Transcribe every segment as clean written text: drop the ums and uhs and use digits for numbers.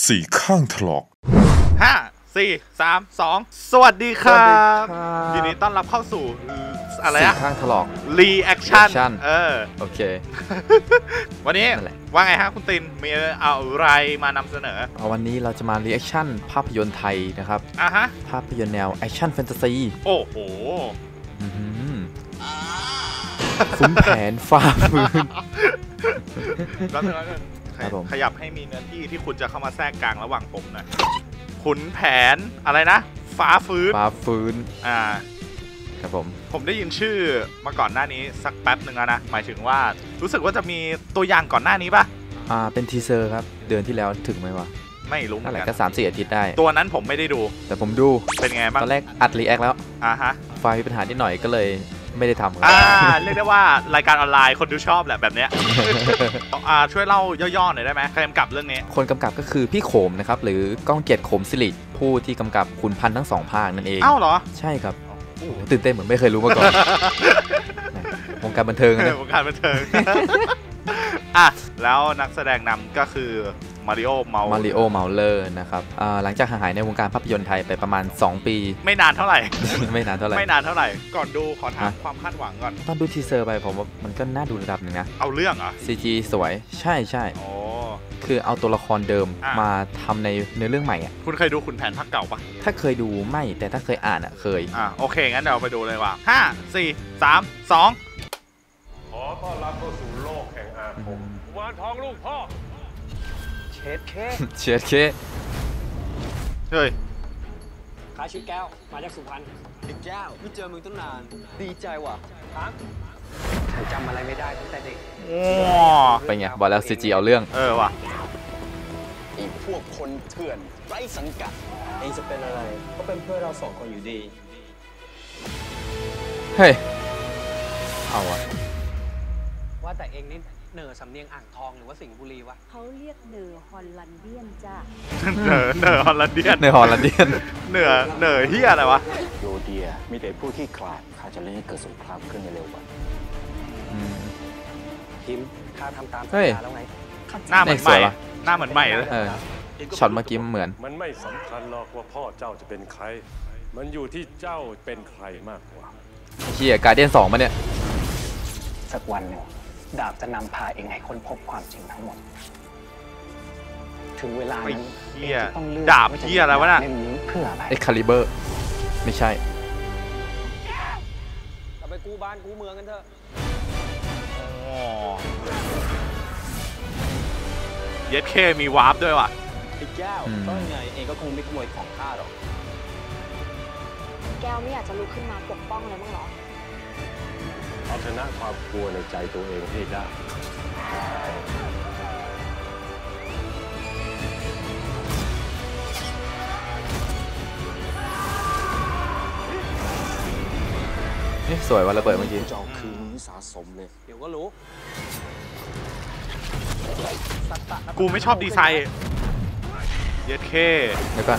สี่ข้างถลอก 5 4 3 2สวัสดีครับยินดีต้อนรับเข้าสู่อะไรอะสี่ข้างถลอกรีแอคชั่นโอเควันนี้ว่าไงฮะคุณตินมีอะไรมานำเสนอวันนี้เราจะมารีแอคชั่นภาพยนตร์ไทยนะครับภาพยนตร์แนวแอคชั่นแฟนตาซีโอ้โหขุนแผนฟ้าฟื้นแล้วขยับให้มีเนื้อที่ที่คุณจะเข้ามาแทรกกลางระหว่างผมหน่อยขุนแผนอะไรนะฟ้าฟื้นครับผมได้ยินชื่อมาก่อนหน้านี้สักแป๊บหนึ่งแล้วนะหมายถึงว่ารู้สึกว่าจะมีตัวอย่างก่อนหน้านี้ป่ะเป็นทีเซอร์ครับเดือนที่แล้วถึงไหมวะไม่รู้เหมือนกันก็3-4 อาทิตย์ได้ตัวนั้นผมไม่ได้ดูแต่ผมดูเป็นไงบ้างตอนแรกอัดรีแอคแล้วไฟล์มีปัญหานิดหน่อยก็เลยไม่ได้ทำเรียกได้ว่ารายการออนไลน์คนดูชอบแหละแบบเนี้ย ช่วยเล่าย่อๆหน่อยได้ไหมใครกำกับเรื่องนี้คนกำกับก็คือพี่โขมนะครับหรือก้องเกียรติโขมศิริผู้ที่กำกับขุนพันธ์ทั้ง2 ภาคนั่นเองอ้าวเหรอใช่ครับตื่นเต้นเหมือนไม่เคยรู้มาก่อนวงการบันเทิงนะวงการบันเทิงแล้วนักแสดงนำก็คือมาริโอเมาเลอร์นะครับหลังจากห่างหายในวงการภาพยนตร์ไทยไปประมาณ2 ปีไม่นานเท่าไหร่ไม่นานเท่าไหร่ก่อนดูขอถามความคาดหวังก่อนตอนดูทีเซอร์ไปผมว่ามันก็น่าดูระดับหนึ่งนะเอาเรื่องเหรอ CG สวยใช่คือเอาตัวละครเดิมมาทำในเรื่องใหม่คุณเคยดูขุนแผนภาคเก่าปะถ้าเคยดูไม่แต่ถ้าเคยอ่านเคยโอเคงั้นเดี๋ยวไปดูเลยว่า5 4 3 2 ขอต้อนรับเข้าสู่โลกแห่งอาคมกุมารทองลูกพ่อเชดเคเฮ้ยข้าชื่อแก้วมาจากสุพรรณแก้วไม่เจอมึงตั้งนานดีใจว่ะครับฉันจำอะไรไม่ได้ตั้งแต่เด็กไปไงบอกแล้วCGเอาเรื่องว่ะไอ้พวกคนเถื่อนไร้สังกัดเองจะเป็นอะไรก็เป็นเพื่อเรา2 คนอยู่ดีเฮ้ยเอาวะว่าแต่เองนี่เหนือสำเนียงอ่างทองหรือว่าสิงห์บุรีวะเขาเรียกเหนือฮอลแลนเดียนจ้ะเหนือฮอลแลนเดียนเหนือเฮียอะไรวะโยเดียมีแต่ผู้ที่ขลาดข้าจะเล่นให้เกิดสงครามขึ้นในเร็ววันคิมข้าทำตามสัญญาแล้วไงหน้าเหมือนใหม่เลยช็อตเมื่อกี้เหมือนมันไม่สำคัญหรอกว่าพ่อเจ้าจะเป็นใครมันอยู่ที่เจ้าเป็นใครมากกว่าเฮียการ์เดียน2มาเนี่ยสักวันหนึ่งดาบจะนำพาเองให้ค้นพบความจริงทั้งหมดถึงเวลานั้นต้องเลือกดาบเฮียอะไรวะน่ะเพื่ออะไร Excaliburไม่ใช่เราไปกู้บ้านกู้เมืองกันเถอะเย็ดเคมีวาร์ปด้วยว่ะไอ้แก้วก็ไงเองก็คงไม่ขโมยของข้าหรอกแก้วไม่อยากจะลุกขึ้นมาปกป้องอะไรบ้างหรอเอาชนะความกลัวในใจตัวเองให้ได้นี่สวยวันระเบิดเมื่อกี้จอคือมือสะสมเลยเดี๋ยวก็รู้กูไม่ชอบดีไซน์เย็ดเคเดี๋ยวก่อน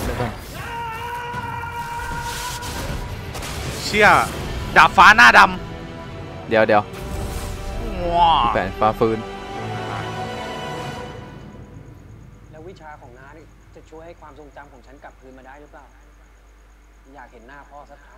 เชี่ยดาบฟ้าหน้าดำเดี๋ยวแผนฟ้าฟื้นแล้ววิชาของน้านี่จะช่วยให้ความทรงจำของฉันกลับคืนมาได้หรือเปล่าอยากเห็นหน้าพ่อสักครั้ง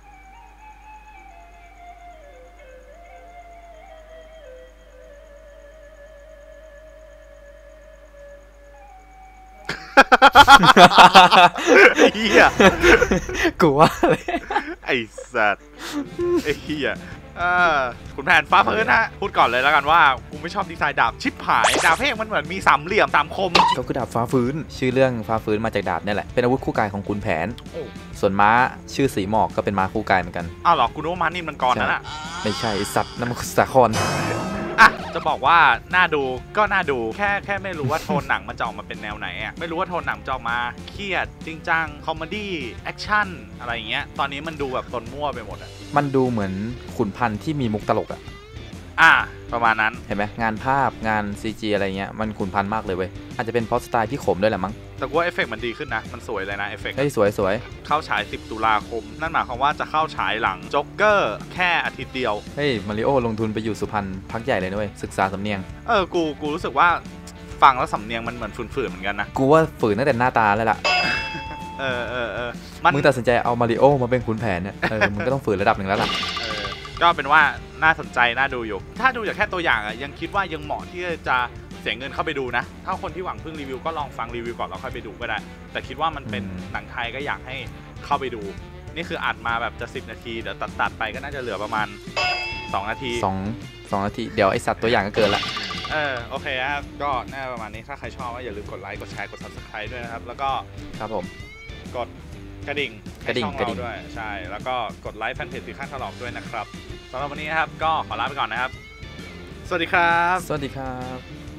เฮียกูว่าอะไรไอ้สัตว์ไอ้เฮียขุนแผนฟ้าฟื้นนะพูดก่อนเลยแล้วกันว่ากูไม่ชอบดีไซน์ดาบชิบหายดาบเพลงมันเหมือนมี3 เหลี่ยม3 คมก็คือดาบฟ้าฟื้นชื่อเรื่องฟ้าฟื้นมาจากดาบนี่แหละเป็นอาวุธคู่กายของขุนแผนส่วนม้าชื่อสีหมอกก็เป็นม้าคู่กายเหมือนกันอ้าวหรอกูนึกว่าม้านิ่มมังกรนั่นอะไม่ใช่สัตว์น้ำมันสาครจะบอกว่าน่าดูก็น่าดูแค่ไม่รู้ว่าโทนหนังมันจะออกมาเป็นแนวไหนไม่รู้ว่าโทนหนังจะออกมาเครียดจริงจังคอมเมดี้แอคชั่นอะไรอย่างเงี้ยตอนนี้มันดูแบบตนมั่วไปหมดมันดูเหมือนขุนพันธ์ที่มีมุกตลกประมาณนั้นเห็นไหมงานภาพงาน CG อะไรเงี้ยมันขุนพันธ์มากเลยเว้ยอาจจะเป็นเพราะสไตล์พี่ขมด้วยแหละมั้งแต่ว่าเอฟเฟกต์มันดีขึ้นนะมันสวยเลยนะเอฟเฟกต์สวยเข้าฉาย10 ตุลาคมนั่นหมายความว่าจะเข้าฉายหลังจ็อกเกอร์แค่อาทิตย์เดียวมาริโอลงทุนไปอยู่สุพรรณพักใหญ่เลยด้วยศึกษาสำเนียงกูรู้สึกว่าฟังแล้วสำเนียงมันเหมือนฝืนๆเหมือนกันนะกูว่าฝืนตั้งแต่หน้าตาแล้วล่ะ มึงตัดสินใจเอามาริโอมาเป็นขุนแผนเนี่ยมึงก็ต้องฝืนระดับหนึ่งแล้วล่ะก็เป็นว่าน่าสนใจน่าดูอยู่ถ้าดูจากแค่ตัวอย่างยังคิดว่ายังเหมาะที่จะเสียเงินเข้าไปดูนะถ้าคนที่หวังพึ่งรีวิวก็ลองฟังรีวิวก่อนแล้วค่อยไปดูก็ได้แต่คิดว่ามันเป็นหนังไทยก็อยากให้เข้าไปดูนี่คืออัดมาแบบจะ10 นาทีเดี๋ยวตัดไปก็น่าจะเหลือประมาณ2 นาที 2 นาทีเดี๋ยวไอสัตว์ตัวอย่างก็เกินละโอเคครับก็น่าประมาณนี้ถ้าใครชอบก็อย่าลืมกดไลค์กดแชร์กด Subscribe ด้วยนะครับแล้วก็ครับผมกดกระดิ่งช่องเราด้วยใช่แล้วก็กดไลค์แฟนเพจสีข้างถลอกด้วยนะครับสำหรับวันนี้นะครับก็ขอลาไปก่อนนะครับสวัสดีครับสวัสดีครับ